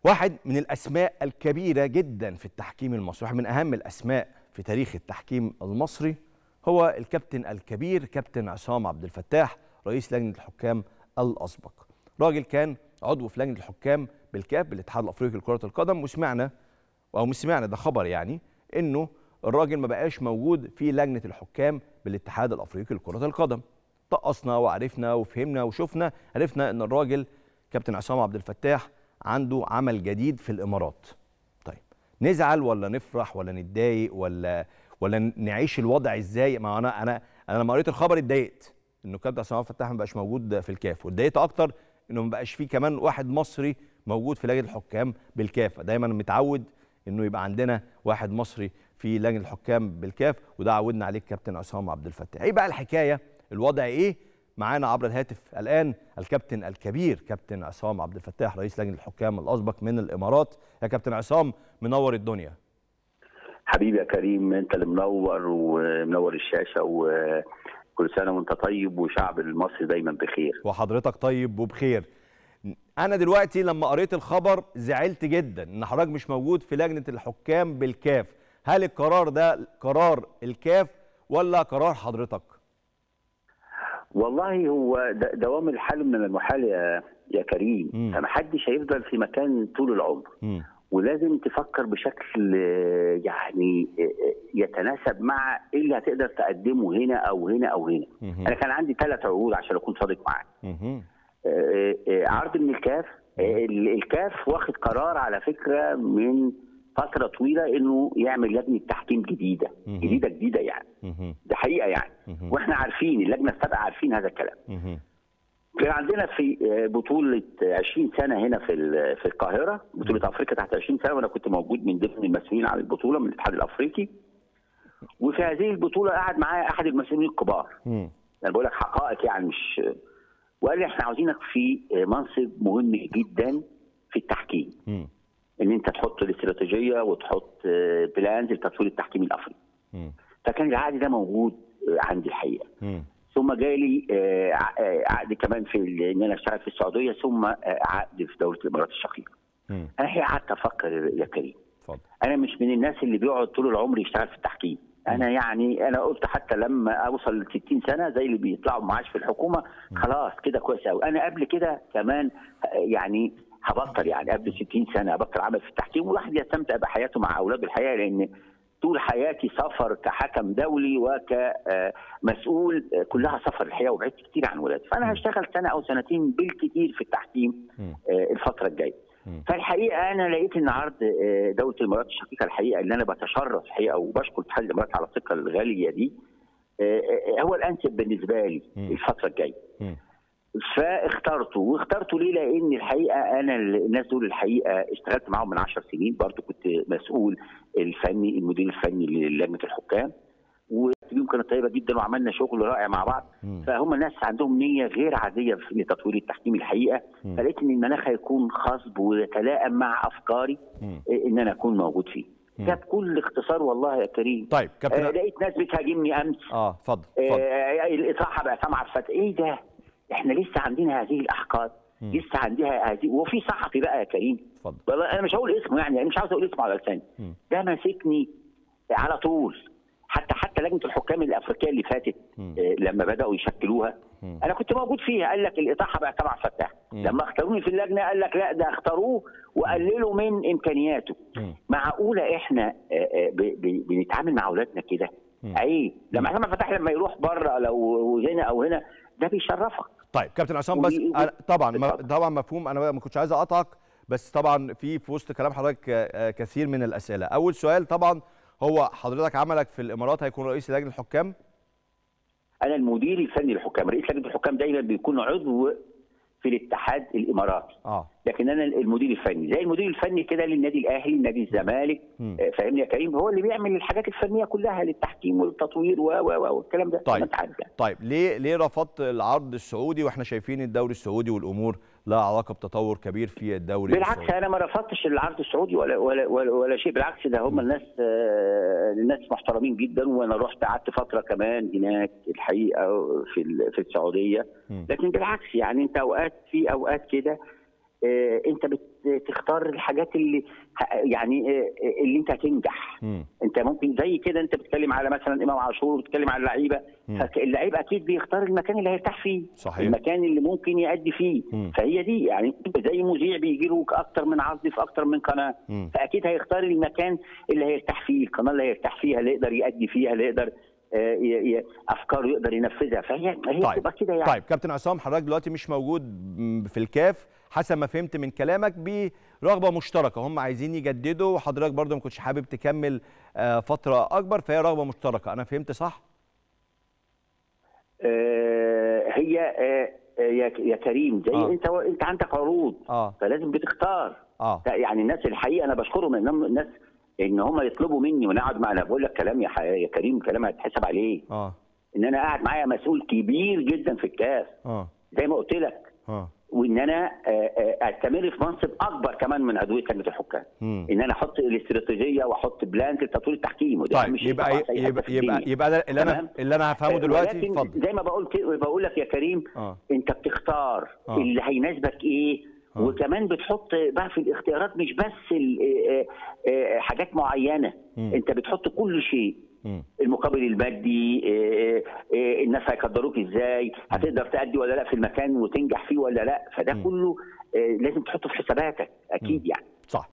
واحد من الأسماء الكبيرة جدا في التحكيم المصري، واحد من أهم الأسماء في تاريخ التحكيم المصري، هو الكابتن الكبير كابتن عصام عبد الفتاح رئيس لجنة الحكام الأسبق. راجل كان عضو في لجنة الحكام بالكاف بالاتحاد الأفريقي لكرة القدم، وسمعنا أو مش سمعنا، ده خبر يعني، إنه الراجل ما بقاش موجود في لجنة الحكام بالاتحاد الأفريقي لكرة القدم. طقسنا وعرفنا وفهمنا وشفنا، عرفنا إن الراجل كابتن عصام عبد الفتاح عنده عمل جديد في الإمارات. طيب نزعل ولا نفرح ولا نتضايق ولا نعيش الوضع ازاي؟ ما انا لما قريت الخبر اتضايقت انه كابتن عصام عبد الفتاح ما بقاش موجود في الكاف، واتضايقت اكتر انه ما بقاش فيه كمان واحد مصري موجود في لجنه الحكام بالكاف. دايما متعود انه يبقى عندنا واحد مصري في لجنه الحكام بالكاف، وده عودنا عليه كابتن عصام عبد الفتاح. ايه بقى الحكايه؟ الوضع ايه؟ معانا عبر الهاتف الان الكابتن الكبير كابتن عصام عبد الفتاح رئيس لجنه الحكام الاسبق من الامارات. يا كابتن عصام، منور الدنيا. حبيبي يا كريم، انت اللي منور ومنور الشاشه، وكل سنه وانت طيب وشعب المصري دايما بخير. وحضرتك طيب وبخير. انا دلوقتي لما قريت الخبر زعلت جدا ان حضرتك مش موجود في لجنه الحكام بالكاف. هل القرار ده قرار الكاف ولا قرار حضرتك؟ والله هو دوام الحال من المحال يا كريم. فمحدش هيفضل في مكان طول العمر. ولازم تفكر بشكل يعني يتناسب مع ايه اللي هتقدر تقدمه هنا او هنا او هنا. انا كان عندي 3 عروض عشان اكون صادق معاك. عرض من الكاف. الكاف واخد قرار على فكره من فتره طويله انه يعمل لجنه تحكيم جديده يعني. ده حقيقه يعني. واحنا عارفين، اللجنه السابقه عارفين هذا الكلام. كان عندنا في بطولة 20 سنة هنا في القاهرة، بطولة أفريقيا تحت 20 سنة، وأنا كنت موجود من ضمن المسؤولين عن البطولة من الاتحاد الأفريقي. وفي هذه البطولة قعد معايا أحد المسؤولين الكبار. أنا بقول لك حقائق يعني، مش، وقال لي إحنا عاوزينك في منصب مهم جدا في التحكيم. إن أنت تحط الاستراتيجية وتحط بلانز لتطوير التحكيم الأفريقي. فكان العقد ده موجود عندي الحقيقة. ثم جالي عقد كمان في ان انا اشتغل في السعوديه، ثم عقد في دوله الامارات الشقيقه. انا الحقيقه قعدت افكر يا كريم. انا مش من الناس اللي بيقعد طول العمر يشتغل في التحكيم. انا قلت حتى لما اوصل ل 60 سنه زي اللي بيطلعوا معاش في الحكومه، خلاص كده كويس قوي. انا قبل كده كمان يعني هبطل، يعني قبل 60 سنه ابطل عمل في التحكيم، والواحد يستمتع بحياته مع اولاده الحقيقه، لان طول حياتي سفر كحكم دولي وكمسؤول، كلها سفر الحقيقه، وبعدت كتير عن ولادي. فانا هشتغل سنه او سنتين بالكثير في التحكيم الفتره الجايه. فالحقيقه انا لقيت ان عرض دوله الامارات الشقيقه الحقيقه، اللي انا بتشرف الحقيقه وبشكر اتحاد الامارات على الثقه الغاليه دي، هو الانسب بالنسبه لي الفتره الجايه. واخترته ليه؟ لان الحقيقه انا الناس دول الحقيقه اشتغلت معاهم من 10 سنين، برضو كنت مسؤول الفني، المدير الفني للجنه الحكام، وبيهم كانت طيبه جدا وعملنا شغل رائع مع بعض. فهم ناس عندهم نيه غير عاديه في تطوير التحكيم الحقيقه. فلقيت ان المناخ هيكون خصب ويتلائم مع افكاري ان انا اكون موجود فيه. ده بكل اختصار والله يا كريم. طيب كابتن، لقيت ناس بتهاجمني امس. اتفضل. الاطاحه بعصام عبد الفتاح، ايه ده؟ احنا لسه عندنا هذه الاحقاد، لسه عندها هذه. وفي صحفي بقى يا كريم، والله انا مش هقول اسمه، يعني انا مش عاوز اقول اسمه على لساني، ده ماسكني على طول. حتى لجنه الحكام الافريقيه اللي فاتت لما بداوا يشكلوها، انا كنت موجود فيها. قال لك الاطاحه بقى تبع فتاح. لما اختاروني في اللجنه قال لك لا، ده اختاروه وقللوا من امكانياته. معقوله احنا بنتعامل مع اولادنا كده؟ عيب. لما عصام فتح لما يروح بره لو هنا او هنا، ده بيشرفك. طيب كابتن عصام، بس طبعا مفهوم. انا ما كنتش عايز اقطعك، بس طبعا في وسط كلام حضرتك كثير من الاسئله. اول سؤال طبعا، هو حضرتك عملك في الامارات هيكون رئيس لجنه الحكام؟ انا المدير الفني للحكام. رئيس لجنه الحكام دايما بيكون عضو في الاتحاد الاماراتي. لكن انا المدير الفني، زي المدير الفني كده للنادي الاهلي، نادي الزمالك. فاهمني يا كريم؟ هو اللي بيعمل الحاجات الفنيه كلها للتحكيم والتطوير والكلام ده. طيب طيب ليه رفضت العرض السعودي واحنا شايفين الدوري السعودي والامور لها علاقه بتطور كبير في الدوري بالعكس السعودي؟ انا ما رفضتش العرض السعودي ولا شيء، بالعكس ده هم الناس محترمين جدا. وانا رحت قعدت فتره كمان هناك الحقيقه في السعوديه. لكن بالعكس يعني انت في اوقات كده انت بتختار الحاجات اللي يعني اللي انت هتنجح. انت ممكن زي كده انت بتتكلم على مثلا امام عاشور، بتتكلم على اللعيبه، فاللعيب اكيد بيختار المكان اللي هيرتاح فيه. صحيح. المكان اللي ممكن يأدي فيه. فهي دي يعني زي مذيع بيجي له اكتر من عرض في اكتر من قناه، فاكيد هيختار المكان اللي هيرتاح فيه، القناه اللي هيرتاح فيها، اللي يقدر يأدي فيها، اللي يقدر افكاره يقدر ينفذها. فهي بتبقى كده يعني. طيب كابتن عصام، حضرتك دلوقتي مش موجود في الكاف حسب ما فهمت من كلامك، برغبه مشتركه، هم عايزين يجددوا وحضرتك برضه ما كنتش حابب تكمل فتره اكبر، فهي رغبه مشتركه، انا فهمت صح؟ هي يا كريم زي انت عندك عروض، فلازم بتختار. يعني الناس الحقيقه انا بشكرهم انهم الناس ان هم يطلبوا مني وانا اقعد انا بقول لك كلام يا كريم، كلام هيتحسب عليه. ان انا قاعد معايا مسؤول كبير جدا في الكاس، زي ما قلت لك، وان انا استمر في منصب اكبر كمان من عضويه لجنه الحكام، ان انا احط الاستراتيجيه واحط بلان لتطوير التحكيم. وده طيب يبقى ده اللي انا هفهمه دلوقتي. اتفضل. زي ما بقول لك يا كريم، انت بتختار اللي هيناسبك ايه، وكمان بتحط بقى في الاختيارات مش بس حاجات معينه، انت بتحط كل شيء. المقابل المادي، الناس هيقدروك ازاي، هتقدر تأدي ولا لا في المكان وتنجح فيه ولا لا، فده كله لازم تحطه في حساباتك اكيد يعني. صح.